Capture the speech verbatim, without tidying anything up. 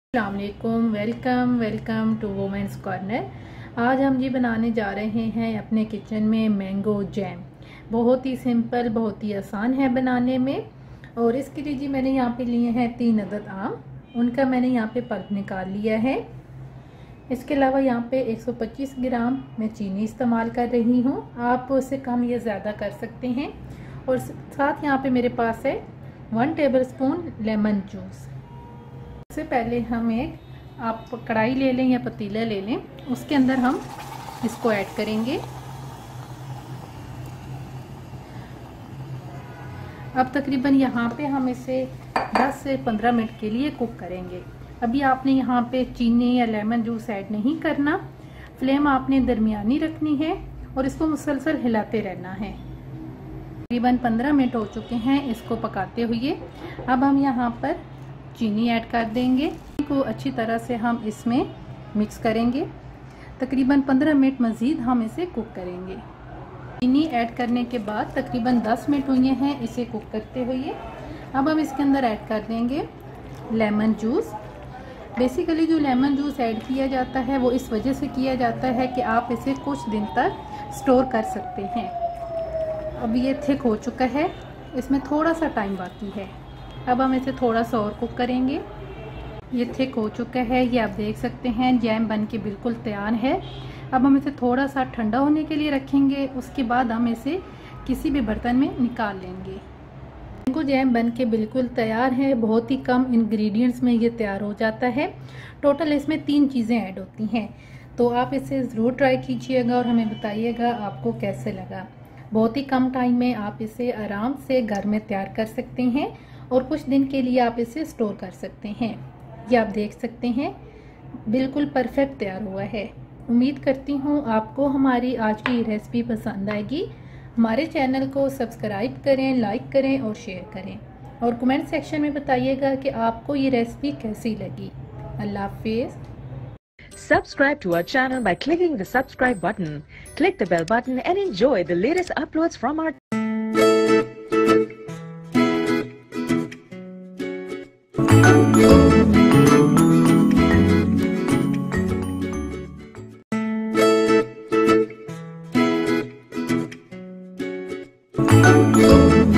अस्सलामुअलैकुम, welcome welcome to women's corner. आज हम जी बनाने जा रहे हैं अपने किचन में मैंगो जैम। बहुत ही सिंपल, बहुत ही आसान है बनाने में। और इसके लिए जी मैंने यहाँ पे लिए हैं तीन अदद आम, उनका मैंने यहाँ पे पल्प निकाल लिया है। इसके अलावा यहाँ पे एक सौ पच्चीस ग्राम मैं चीनी इस्तेमाल कर रही हूँ, आप उससे कम या ज़्यादा कर सकते हैं। और साथ यहाँ पे मेरे पास है one table spoon lemon juice. सबसे पहले हम एक आप कढ़ाई ले लें या पतीला ले लें, उसके अंदर हम इसको ऐड करेंगे। अब तकरीबन यहाँ पे हम इसे दस से पंद्रह मिनट के लिए कुक करेंगे। अभी आपने यहाँ पे चीनी या लेमन जूस ऐड नहीं करना, फ्लेम आपने दरमियानी रखनी है और इसको मुसलसल हिलाते रहना है। तकरीबन पंद्रह मिनट हो चुके हैं इसको पकाते हुए। अब हम यहाँ पर चीनी ऐड कर देंगे, को अच्छी तरह से हम इसमें मिक्स करेंगे। तकरीबन पंद्रह मिनट मज़ीद हम इसे कुक करेंगे। चीनी ऐड करने के बाद तकरीबन दस मिनट हुए हैं इसे कुक करते हुए। अब हम इसके अंदर ऐड कर देंगे लेमन जूस। बेसिकली जो लेमन जूस ऐड किया जाता है वो इस वजह से किया जाता है कि आप इसे कुछ दिन तक स्टोर कर सकते हैं। अब ये थिक हो चुका है, इसमें थोड़ा सा टाइम बाकी है। अब हम इसे थोड़ा सा और कुक करेंगे। ये थिक हो चुका है, ये आप देख सकते हैं जैम बन के बिल्कुल तैयार है। अब हम इसे थोड़ा सा ठंडा होने के लिए रखेंगे, उसके बाद हम इसे किसी भी बर्तन में निकाल लेंगे। मैंगो जैम बन के बिल्कुल तैयार है, बहुत ही कम इंग्रेडिएंट्स में ये तैयार हो जाता है। टोटल इसमें तीन चीज़ें ऐड होती हैं, तो आप इसे ज़रूर ट्राई कीजिएगा और हमें बताइएगा आपको कैसे लगा। बहुत ही कम टाइम में आप इसे आराम से घर में तैयार कर सकते हैं और कुछ दिन के लिए आप इसे स्टोर कर सकते हैं। ये आप देख सकते हैं बिल्कुल परफेक्ट तैयार हुआ है। उम्मीद करती हूँ आपको हमारी आज की रेसिपी पसंद आएगी। हमारे चैनल को सब्सक्राइब करें, लाइक करें और शेयर करें और कमेंट सेक्शन में बताइएगा कि आपको ये रेसिपी कैसी लगी। अल्लाह हाफिज़। Subscribe to our channel by clicking the subscribe button. Click the bell button and enjoy the latest uploads from our channel.